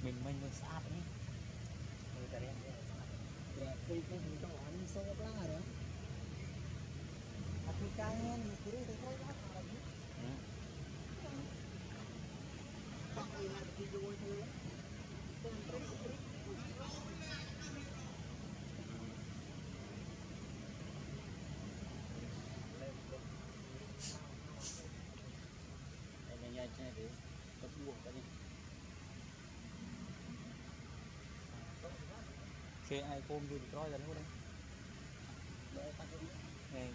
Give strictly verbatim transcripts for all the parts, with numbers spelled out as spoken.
mình mình luôn sát đấy người ta đem đẹp đi cái gì đó anh số lá đó aku kangen kira itu saya apa lagi tak ingat video itu dan trik-trik anh nhanh nhanh để tập buộc cái đi khi ai ôm thì coi ra đâu đấy này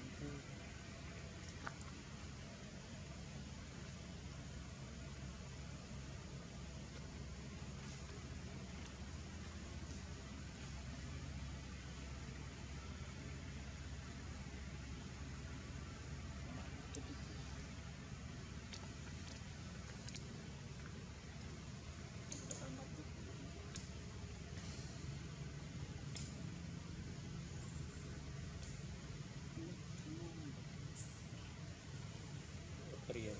Priya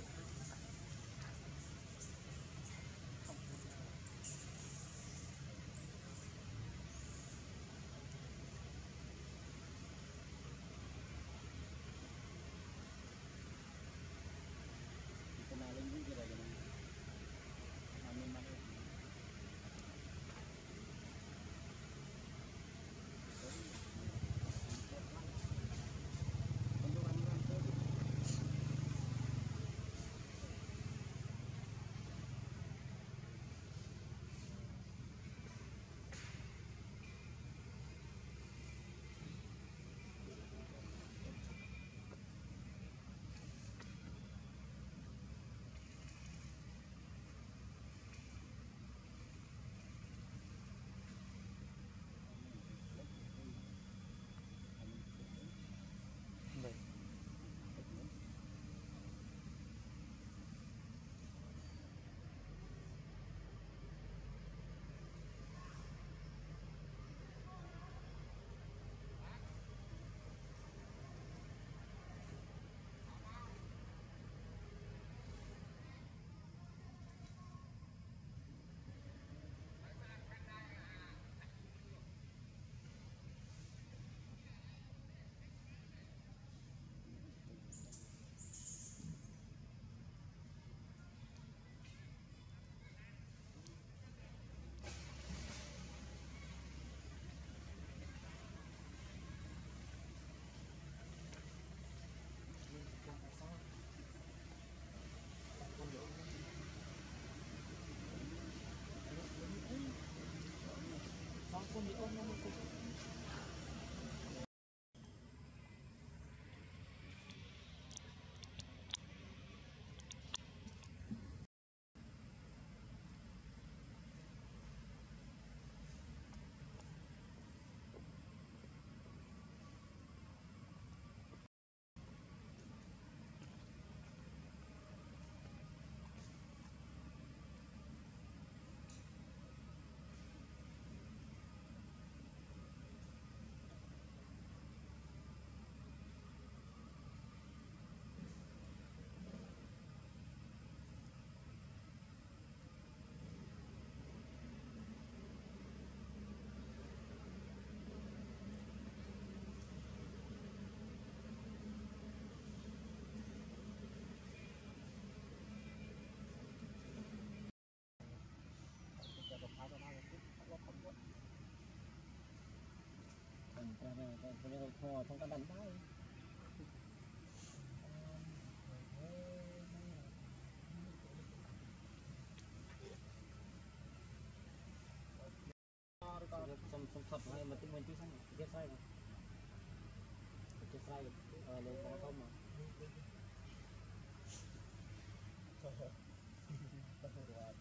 kenalin juga lagi nih amin amin Baik. Con bị ôm nó một cục. Còn cái này còn cái này kho trong cái đàn tay xong xong thật hay mà tinh nguyên tí xong chết say mà chết say ờ lấy bóng không mà rồi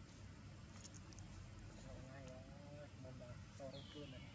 ngay đó mình là to rốt luôn này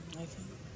Okay.